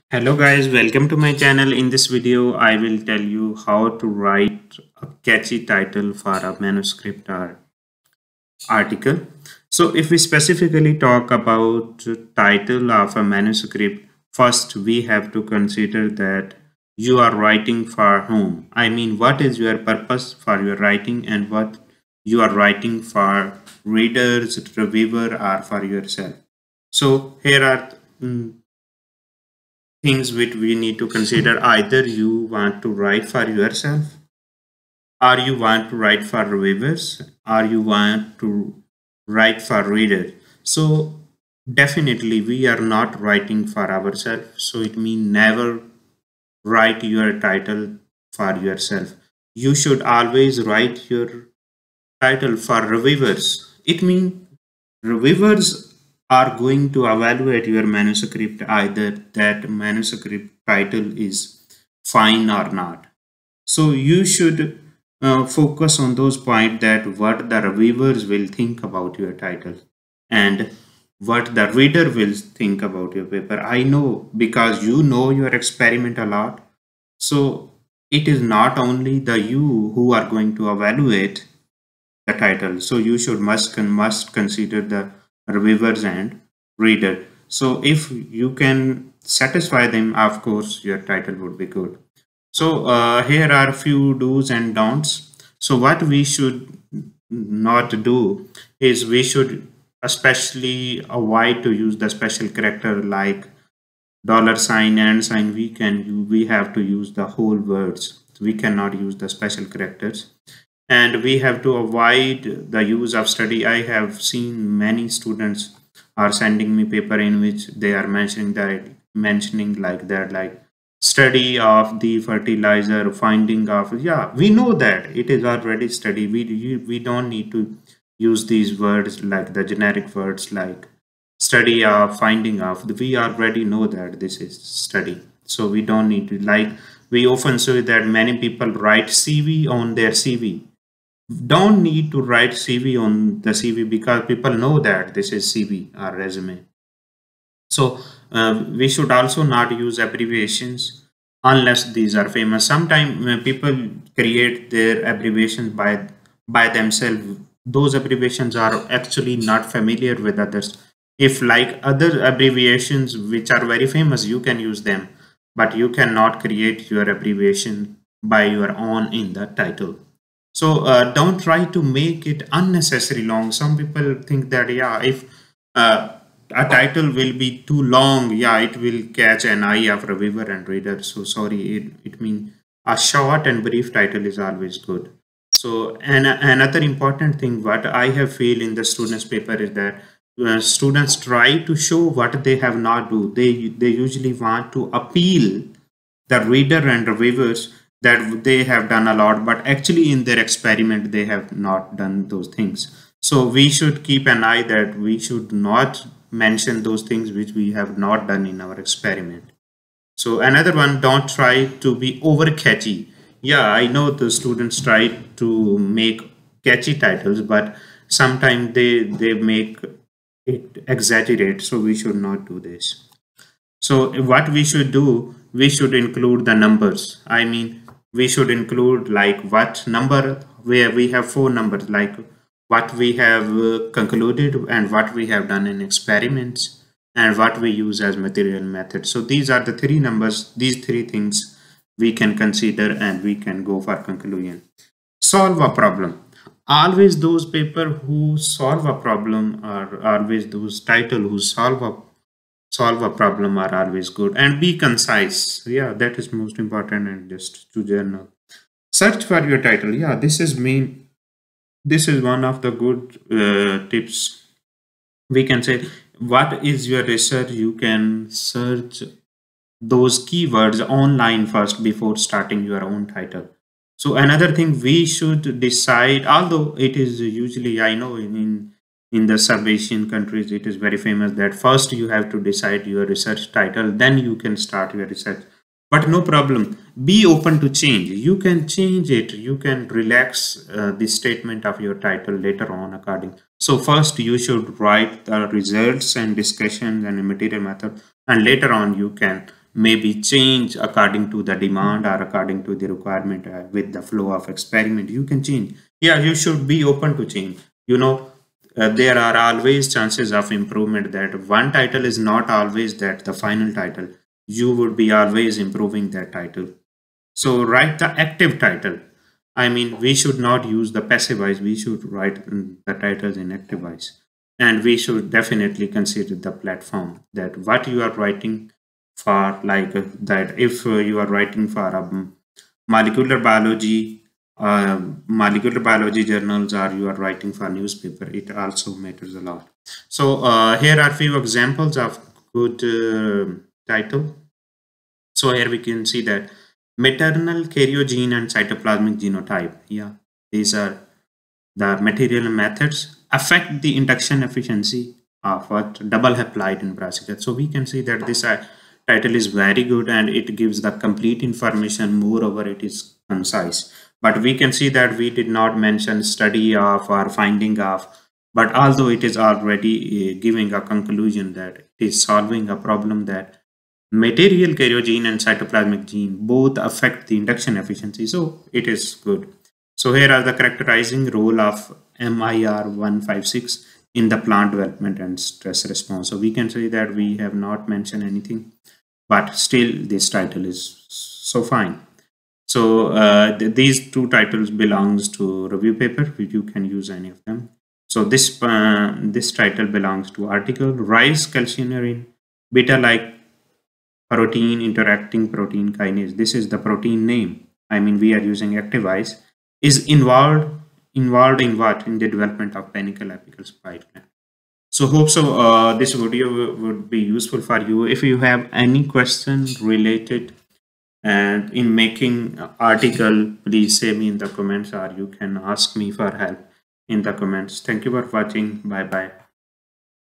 Hello guys, welcome to my channel. In this video, I will tell you how to write a catchy title for a manuscript or article. So if we specifically talk about the title of a manuscript, first we have to consider that you are writing for whom. I mean, what is your purpose for your writing and what you are writing for readers, reviewer or for yourself. So here are things which we need to consider. Either you want to write for yourself, or you want to write for reviewers, or you want to write for readers. So definitely we are not writing for ourselves, so it means never write your title for yourself. You should always write your title for reviewers. It means reviewers are going to evaluate your manuscript, either that manuscript title is fine or not. So you should focus on those points, that what the reviewers will think about your title and what the reader will think about your paper. I know, because you know your experiment a lot. So it is not only the you who are going to evaluate the title. So you should must consider the reviewers and reader. So if you can satisfy them, of course your title would be good. So here are few do's and don'ts. So what we should not do is we should especially avoid to use the special character like dollar sign and sign. We have to use the whole words. We cannot use the special characters, and we have to avoid the use of study. I have seen many students are sending me paper in which they are mentioning like that, like study of the fertilizer, finding of, yeah, we know that it is already study. We don't need to use these words like the generic words like study of, finding of. We already know that this is study, so we don't need to, like, we often say that many people write CV on their CV. Don't need to write CV on the CV, because people know that this is CV or resume. So we should also not use abbreviations unless these are famous. Sometimes people create their abbreviations by themselves. Those abbreviations are actually not familiar with others. If like other abbreviations which are very famous, you can use them, but you cannot create your abbreviation by your own in the title. So don't try to make it unnecessary long. Some people think that, yeah, if a title will be too long, yeah, it will catch an eye of reviewer and reader. So sorry, it means a short and brief title is always good. So and another important thing what I have feel in the students paper is that students try to show what they have not do. They usually want to appeal the reader and reviewers that they have done a lot, but actually in their experiment they have not done those things. So we should keep an eye that we should not mention those things which we have not done in our experiment. So another one, don't try to be over catchy. Yeah, I know the students try to make catchy titles, but sometimes they make it exaggerate. So we should not do this. So what we should do, we should include the numbers. I mean, we should include like what number, where we have four numbers, like what we have concluded and what we have done in experiments and what we use as material method. So these are the three numbers, these three things we can consider and we can go for conclusion. Solve a problem. Always those paper who solve a problem are always those title who solve a problem are always good, and be concise. Yeah, that is most important. And just to journal, search for your title. Yeah, this is one of the good tips. We can say, what is your research? You can search those keywords online first before starting your own title. So another thing we should decide, although it is usually, I know in the sub-Asian countries it is very famous that first you have to decide your research title, then you can start your research. But no problem, be open to change. You can change it, you can relax the statement of your title later on according. So first you should write the results and discussions and material method, and later on you can maybe change according to the demand or according to the requirement with the flow of experiment. You can change. Yeah, you should be open to change. There are always chances of improvement, that one title is not always that the final title. You would be always improving that title. So write the active title. I mean, we should not use the passive voice. We should write the titles in active voice. And we should definitely consider the platform, that what you are writing for, like that if you are writing for molecular biology, molecular biology journals, or you are writing for newspaper, it also matters a lot. So here are few examples of good title. So here we can see that maternal karyogene and cytoplasmic genotype. Yeah, these are the material methods affect the induction efficiency of what double haploid in brassica. So we can see that this title is very good and it gives the complete information. Moreover, it is concise. But we can see that we did not mention study of or finding of. But although it is already giving a conclusion that it is solving a problem, that material karyogene and cytoplasmic gene both affect the induction efficiency, so it is good. So here are the characterizing role of MIR156 in the plant development and stress response. So we can say that we have not mentioned anything, but still this title is so fine. So these two titles belongs to review paper. You can use any of them. So this title belongs to article Rice calcineurin beta-like protein interacting protein kinase. This is the protein name. I mean, we are using activize. Is involved in what? In the development of panicle apical spike gland. So hope so this video would be useful for you. If you have any question related and in making article, please say me in the comments, or you can ask me for help in the comments. Thank you for watching. Bye bye.